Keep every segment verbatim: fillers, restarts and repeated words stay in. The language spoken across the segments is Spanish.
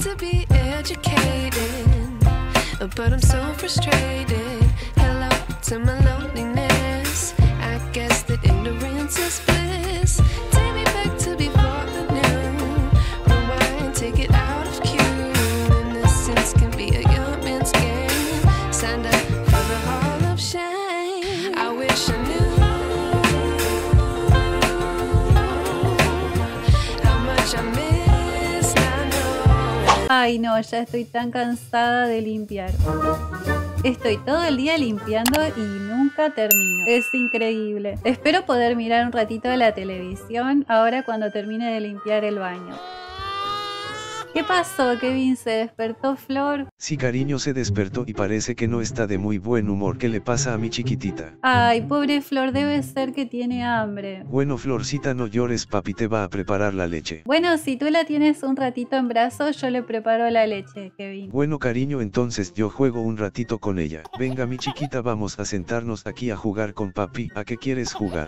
to be educated, but I'm so frustrated. Hello to my loneliness. I guess that ignorance is bliss. Take me back to before the noon. Rewind, take it out of cue. Innocence can be a young man's game. Signed up for the hall of shame. I wish I knew how much I miss. I know. Ay no, ya estoy tan cansada de limpiar. Estoy todo el día limpiando y nunca termino. Es increíble. Espero poder mirar un ratito de la televisión ahora cuando termine de limpiar el baño. ¿Qué pasó, Kevin? ¿Se despertó Flor? Sí, cariño, se despertó y parece que no está de muy buen humor. ¿Qué le pasa a mi chiquitita? Ay, pobre Flor, debe ser que tiene hambre. Bueno, Florcita, no llores, papi te va a preparar la leche. Bueno, si tú la tienes un ratito en brazos, yo le preparo la leche, Kevin. Bueno, cariño, entonces yo juego un ratito con ella. Venga, mi chiquita, vamos a sentarnos aquí a jugar con papi. ¿A qué quieres jugar?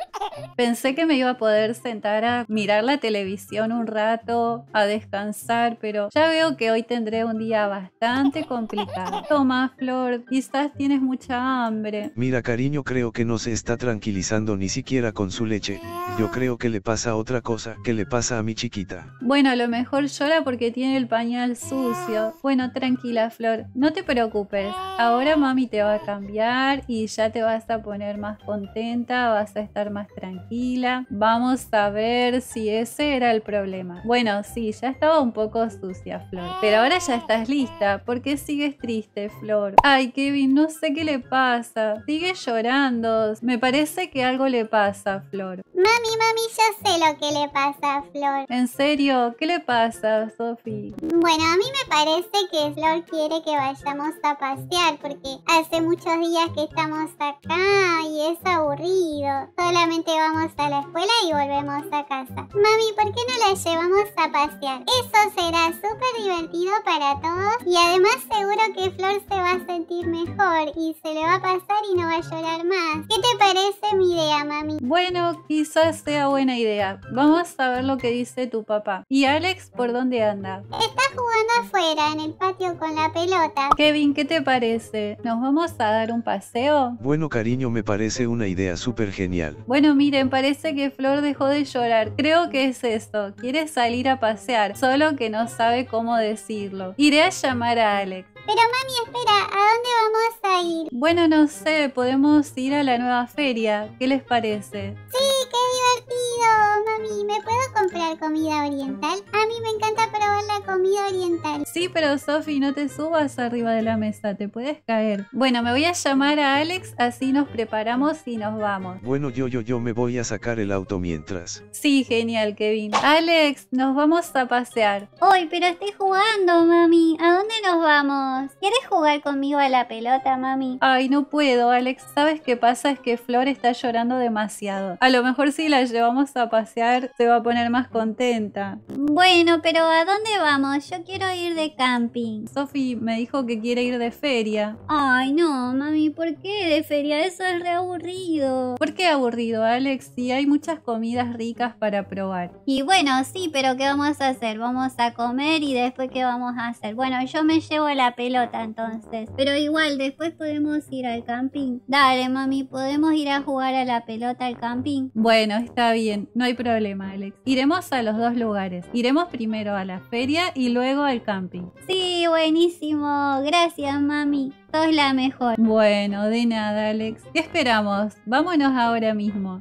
Pensé que me iba a poder sentar a mirar la televisión un rato, a descansar, pero ya veo que hoy tendré un día bastante complicado. Toma, Flor, quizás tienes mucha hambre. Mira, cariño, creo que no se está tranquilizando ni siquiera con su leche. Yo creo que le pasa otra cosa. ¿Qué le pasa a mi chiquita? Bueno, a lo mejor llora porque tiene el pañal sucio. Bueno, tranquila, Flor, no te preocupes. Ahora mami te va a cambiar y ya te vas a poner más contenta, vas a estar más tranquila. Tranquila, vamos a ver si ese era el problema. Bueno, sí, ya estaba un poco sucia, Flor, pero ahora ya estás lista. ¿Por qué sigues triste, Flor? Ay, Kevin, no sé qué le pasa. Sigue llorando. Me parece que algo le pasa, Flor. Mami, mami, yo sé lo que le pasa a Flor. ¿En serio? ¿Qué le pasa, Sofi? Bueno, a mí me parece que Flor quiere que vayamos a pasear porque hace muchos días que estamos acá y es aburrido. Solamente vamos a la escuela y volvemos a casa. Mami, ¿por qué no la llevamos a pasear? Eso será súper divertido para todos y además seguro que Flor se va a sentir mejor y se le va a pasar y no va a llorar más. ¿Qué te parece mi idea, mami? Bueno, quizás sea buena idea. Vamos a ver lo que dice tu papá. ¿Y Alex por dónde anda? Está jugando afuera en el patio con la pelota. Kevin, ¿qué te parece? ¿Nos vamos a dar un paseo? Bueno, cariño, me parece una idea súper genial. Bueno, miren, parece que Flor dejó de llorar. Creo que es eso. Quiere salir a pasear, solo que no sabe cómo decirlo. Iré a llamar a Alex. Pero mami, espera, ¿a dónde vamos a ir? Bueno, no sé, podemos ir a la nueva feria. ¿Qué les parece? Sí, qué divertido, mami. ¿Me puedo comprar comida oriental? A mí me encanta probar la comida oriental. Sí, pero Sofi, no te subas arriba de la mesa, te puedes caer. Bueno, me voy a llamar a Alex, así nos preparamos y nos vamos. Bueno, yo, yo, yo me voy a sacar el auto mientras. Sí, genial, Kevin. Alex, nos vamos a pasear. Uy, pero estoy jugando, mami. ¿A dónde nos vamos? ¿Quieres jugar conmigo a la pelota, mami? Ay, no puedo, Alex. ¿Sabes qué pasa? Es que Flor está llorando demasiado. A lo mejor si la llevamos a pasear se va a poner más contenta. Bueno, pero ¿a dónde vamos? Yo quiero ir de camping. Sofi me dijo que quiere ir de feria. Ay, no, mami, ¿por qué de feria? Eso es re aburrido. ¿Por qué aburrido, Alex? Si hay muchas comidas ricas para probar. Y bueno, sí, pero ¿qué vamos a hacer? Vamos a comer y después ¿qué vamos a hacer? Bueno, yo me llevo la pelota entonces. Pero igual, después podemos ir al camping. Dale, mami, ¿podemos ir a jugar a la pelota al camping? Bueno, está bien, no hay problema, Alex. Iremos a los dos lugares. Iremos primero a la feria y luego al camping. Sí, buenísimo. Gracias, mami. Sos la mejor. Bueno, de nada, Alex. ¿Qué esperamos? Vámonos ahora mismo.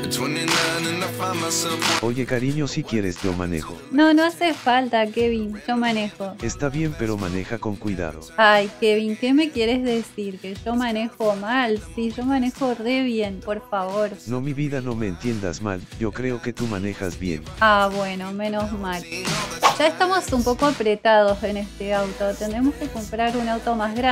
Oye, cariño, si quieres yo manejo. No, no hace falta, Kevin. Yo manejo. Está bien, pero maneja con cuidado. Ay, Kevin, ¿qué me quieres decir? ¿Que yo manejo mal? Sí, yo manejo re bien, por favor. No, mi vida, no me entiendas mal. Yo creo que tú manejas bien. Ah, bueno, menos mal. Ya estamos un poco apretados en este auto. Tendremos que comprar un auto más grande.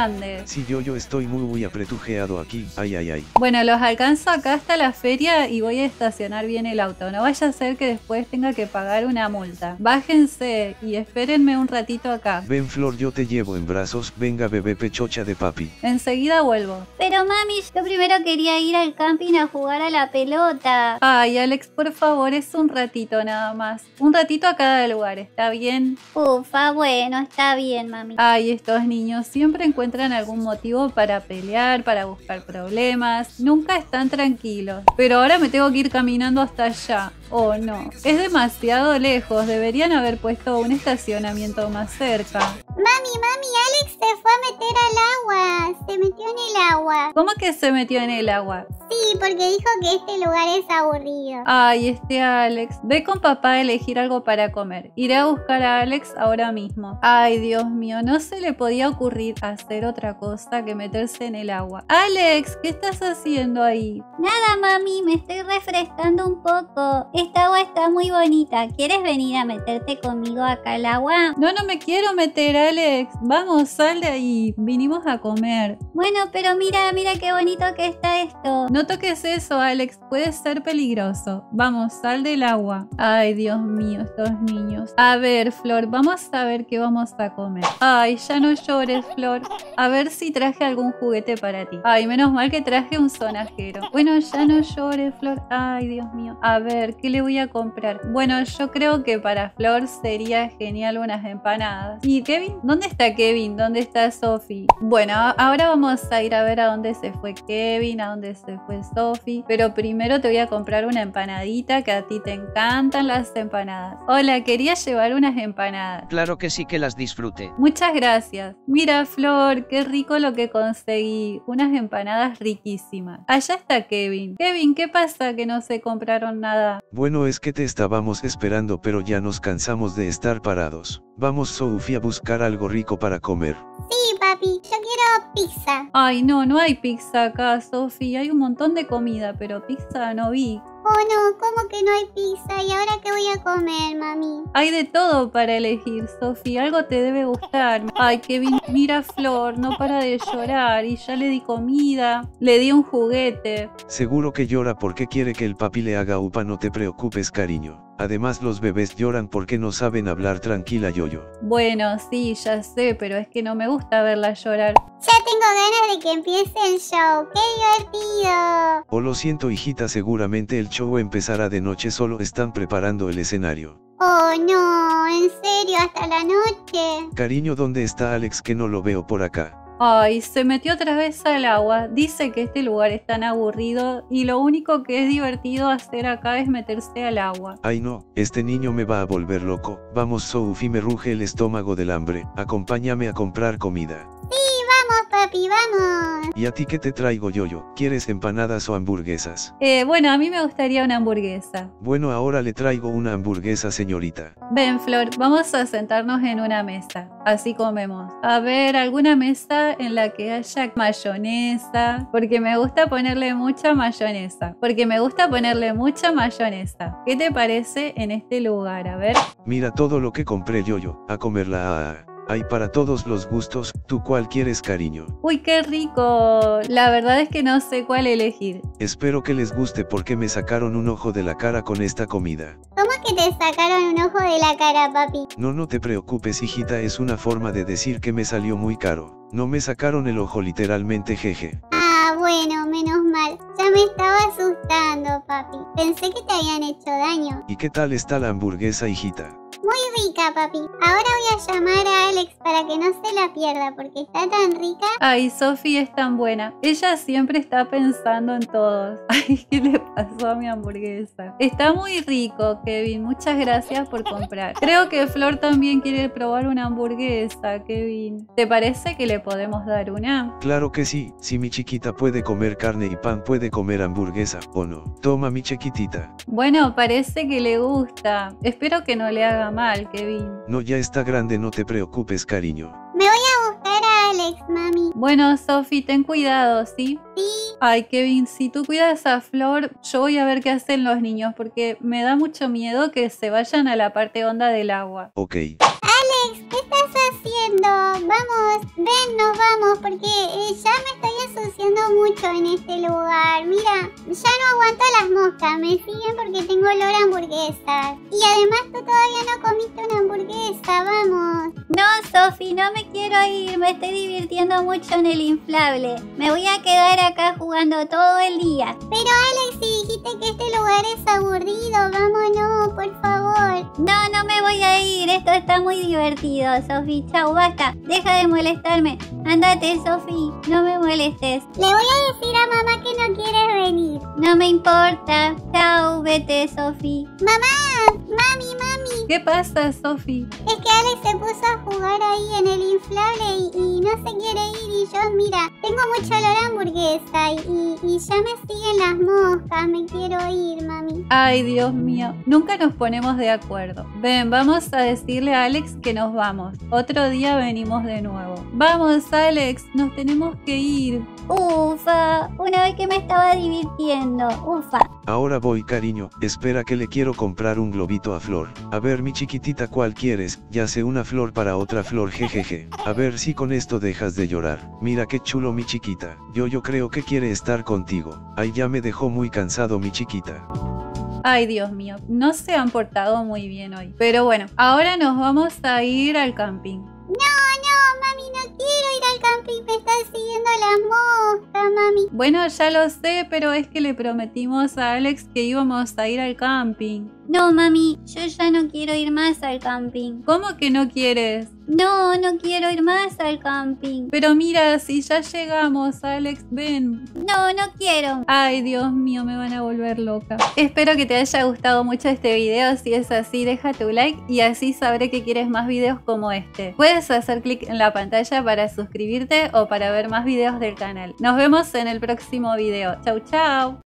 Sí, yo yo estoy muy muy apretujeado aquí, ay ay ay. Bueno, los alcanzo acá hasta la feria y voy a estacionar bien el auto. No vaya a ser que después tenga que pagar una multa. Bájense y espérenme un ratito acá. Ven Flor, yo te llevo en brazos, venga bebé pechocha de papi. Enseguida vuelvo. Pero mami, yo primero quería ir al camping a jugar a la pelota. Ay, Alex, por favor, es un ratito nada más. Un ratito a cada lugar, ¿está bien? Ufa, bueno, está bien, mami. Ay, estos niños siempre encuentran algún motivo para pelear, para buscar problemas. Nunca están tranquilos. Pero ahora me tengo que ir caminando hasta allá. Oh, no. Es demasiado lejos. Deberían haber puesto un estacionamiento más cerca. Mami, mami, Alex se fue a meter al agua. Se metió en el agua. ¿Cómo que se metió en el agua? Sí, porque dijo que este lugar es aburrido. Ay, este Alex. Ve con papá a elegir algo para comer. Iré a buscar a Alex ahora mismo. Ay, Dios mío, no se le podía ocurrir hacer otra cosa que meterse en el agua. Alex, ¿qué estás haciendo ahí? Nada, mami, me estoy refrescando un poco. Esta agua está muy bonita. ¿Quieres venir a meterte conmigo acá al agua? No, no me quiero meter, Alex. Vamos, sal de ahí. Vinimos a comer. Bueno, pero mira, mira qué bonito que está esto. No toques eso, Alex. Puede ser peligroso. Vamos, sal del agua. Ay, Dios mío, estos niños. A ver, Flor, vamos a ver qué vamos a comer. Ay, ya no llores, Flor. A ver si traje algún juguete para ti. Ay, menos mal que traje un sonajero. Bueno, ya no llores, Flor. Ay, Dios mío. A ver, ¿qué le voy a comprar? Bueno, yo creo que para Flor sería genial unas empanadas. ¿Y Kevin? ¿Dónde está Kevin? ¿Dónde está Sophie? Bueno, ahora vamos a ir a ver a dónde se fue Kevin, a dónde se fue Sophie. Pero primero te voy a comprar una empanadita, que a ti te encantan las empanadas. Hola, quería llevar unas empanadas. Claro que sí, que las disfrute. Muchas gracias. Mira, Flor, qué rico lo que conseguí. Unas empanadas riquísimas. Allá está Kevin. Kevin, ¿qué pasa que no se compraron nada? Bueno, es que te estábamos esperando, pero ya nos cansamos de estar parados. Vamos, Sophie, a buscar algo rico para comer. Sí, papi, yo quiero pizza. Ay, no, no hay pizza acá, Sophie. Hay un montón de comida, pero pizza no vi. Oh no, ¿cómo que no hay pizza? ¿Y ahora qué voy a comer, mami? Hay de todo para elegir, Sophie. Algo te debe gustar. Ay, Kevin, mira a Flor, no para de llorar. Y ya le di comida, le di un juguete. Seguro que llora porque quiere que el papi le haga upa, no te preocupes, cariño. Además, los bebés lloran porque no saben hablar, tranquila, Yoyo. Bueno, sí, ya sé, pero es que no me gusta verla llorar. Ya tengo ganas de que empiece el show. ¡Qué divertido! Oh, lo siento, hijita, seguramente el show empezará de noche, solo están preparando el escenario. Oh no, en serio, hasta la noche. Cariño, ¿dónde está Alex, que no lo veo por acá? Ay, se metió otra vez al agua. Dice que este lugar es tan aburrido y lo único que es divertido hacer acá es meterse al agua. Ay no, este niño me va a volver loco. Vamos, Sophie, me ruge el estómago del hambre. Acompáñame a comprar comida. Vamos, papi, vamos. ¿Y a ti qué te traigo, Yoyo? ¿Quieres empanadas o hamburguesas? Eh, bueno, a mí me gustaría una hamburguesa. Bueno, ahora le traigo una hamburguesa, señorita. Ven, Flor, vamos a sentarnos en una mesa. Así comemos. A ver, alguna mesa en la que haya mayonesa. Porque me gusta ponerle mucha mayonesa. Porque me gusta ponerle mucha mayonesa. ¿Qué te parece en este lugar? A ver. Mira todo lo que compré, Yoyo. A comerla. Ah, ah. Hay para todos los gustos. ¿Tú cuál quieres, cariño? Uy, qué rico. La verdad es que no sé cuál elegir. Espero que les guste porque me sacaron un ojo de la cara con esta comida. ¿Cómo que te sacaron un ojo de la cara, papi? No, no te preocupes, hijita, es una forma de decir que me salió muy caro. No me sacaron el ojo literalmente, jeje. Ah, bueno, menos mal. Ya me estaba asustando, papi. Pensé que te habían hecho daño. ¿Y qué tal está la hamburguesa, hijita? Muy rica, papi. Ahora voy a llamar a Alex para que no se la pierda porque está tan rica. Ay, Sophie es tan buena. Ella siempre está pensando en todos. Ay, ¿qué le pasó a mi hamburguesa? Está muy rico, Kevin. Muchas gracias por comprar. Creo que Flor también quiere probar una hamburguesa, Kevin. ¿Te parece que le podemos dar una? Claro que sí. Si mi chiquita puede comer carne y pan, puede comer hamburguesa, ¿o no? Toma, mi chiquitita. Bueno, parece que le gusta. Espero que no le haga mal, Kevin. No, ya está grande, no te preocupes, cariño. Me voy a buscar a Alex, mami. Bueno, Sophie, ten cuidado, ¿sí? Sí. Ay, Kevin, si tú cuidas a Flor, yo voy a ver qué hacen los niños, porque me da mucho miedo que se vayan a la parte honda del agua. Ok. Alex, ¿qué estás haciendo? Vamos, ven, nos vamos, porque eh, ya me estoy ensuciando mucho en este lugar. Mira, ya no aguanto las moscas, me siguen porque tengo olor a hamburguesas. Y además tú todavía no comiste una hamburguesa, vamos. No, Sofi, no me quiero ir, me estoy divirtiendo mucho en el inflable. Me voy a quedar acá jugando todo el día. Pero Alex, si dijiste que este lugar es aburrido, vámonos, por favor. No, no me voy a ir, esto está muy divertido, Sofi. Chau, basta, deja de molestarme. Ándate, Sofi, no me molestes. Le voy a decir a mamá que no quieres venir. No me importa. Chau, vete, Sofi. Mamá, mami, mami. ¿Qué pasa, Sofi? Es que Alex se puso a jugar ahí en el inflable y, y no se quiere ir. Y yo, mira, tengo mucho olor a hamburguesa y, y, y ya me siguen las moscas. Me quiero ir, mami. Ay, Dios mío, nunca nos ponemos de acuerdo. Ven, vamos a decirle a Alex que nos vamos. Otro día venimos de nuevo. Vamos, Alex, nos tenemos que ir. Ufa, una vez que me estaba divirtiendo. Ufa. Ahora voy, cariño, espera que le quiero comprar un globito a Flor. A ver, mi chiquitita, ¿cuál quieres? Ya sé, una flor para otra flor, jejeje. A ver si con esto dejas de llorar. Mira qué chulo, mi chiquita. Yo yo creo que quiere estar contigo. Ay, ya me dejó muy cansado, mi chiquita. Ay, Dios mío, no se han portado muy bien hoy. Pero bueno, ahora nos vamos a ir al camping. No, no, mami, no quiero ir al camping. Me están siguiendo las moscas, mami. Bueno, ya lo sé, pero es que le prometimos a Alex que íbamos a ir al camping. No, mami, yo ya no quiero ir más al camping. ¿Cómo que no quieres? No, no quiero ir más al camping. Pero mira, si ya llegamos, Alex, ven. No, no quiero. Ay, Dios mío, me van a volver loca. Espero que te haya gustado mucho este video. Si es así, deja tu like y así sabré que quieres más videos como este. Puedes hacer clic en la pantalla para suscribirte o para ver más videos del canal. Nos vemos en el próximo video. Chau, chau.